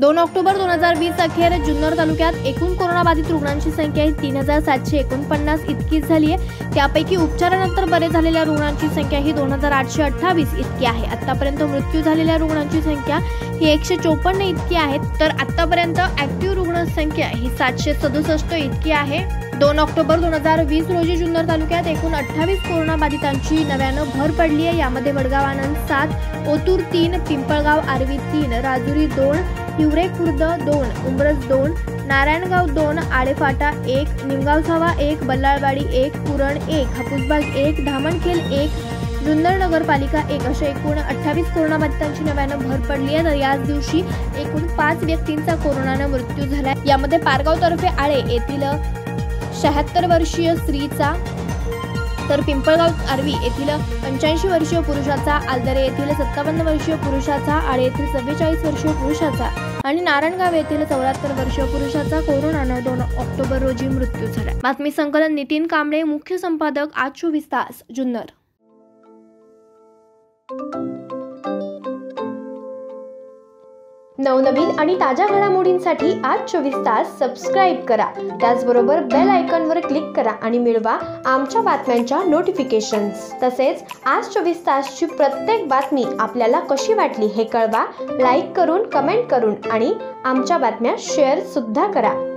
2 October 2020 अखेर जुन्नर तालुक्यात एकूण कोरोनाबाधित रुग्णांची संख्या 3749 इतकी झाली आहे। त्यापैकी उपचारानंतर बरे झालेल्या रुग्णांची संख्या ही 2828 इतकी आहे। आतापर्यंत मृत्यू झालेल्या रुग्णांची संख्या ही 154 इतकी आहे, तर आतापर्यंत ऍक्टिव्ह रुग्ण संख्या ही 767 इतकी आहे। 2 ऑक्टोबर 2020 रोजी जुन्नर तालुक्यात एकूण 28 कोरोनाबाधितांची नव्यानं भर पडली आहे। यामध्ये वडगाव आनंद 7, ओतूर 3, पिंपळगाव आर्वी 3, राजुरी 2, हिवरे खुर्द 2, उंब्रज 2, नारायणगाव 2, आळेफाटा 1, निमगाव सावा 1, बल्लाळवाडी 1, पुरण 1, हापूसबाग 1, धामणखेल 1, जुन्नर नगरपालिका 1 अशा एकूण 28 कोरोनाबाधितांची नव्यानं भर पडली आहे। तर याच दिवशी एकूण 5 व्यक्तींचा कोरोनानं मृत्यू झाला। यामध्ये पारगाव तर्फे आळे येथील 76 वर्षीय स्त्रीचा, तर पिंपळगाव आर्वी येथील 85 वर्षीय पुरुषाचा, आलदरे येथील 57 वर्षीय पुरुषाचा, आळे येथील 44 वर्षीय पुरुषाचा आणि नारायणगाव येथील 74 वर्षीय पुरुषाचा कोरोनानं 2 ऑक्टोबर रोजी मृत्यू झाला। बातमी संकलन नितीन कांबळे, मुख्य संपादक आज 24 तास, जुन्नर। नवनवीन आणि ताज्या घडामोडींसाठी आज 24 तास सबस्क्राईब करा। त्याचबरोबर बेल आयकॉनवर क्लिक करा आणि मिळवा आमच्या बातम्यांच्या नोटिफिकेशन्स। तसेच आज 24 तासची प्रत्येक बातमी आपल्याला कशी वाटली हे कळवा, लाईक करून, कमेंट करून आणि आमच्या बातम्या शेअर सुद्धा करा।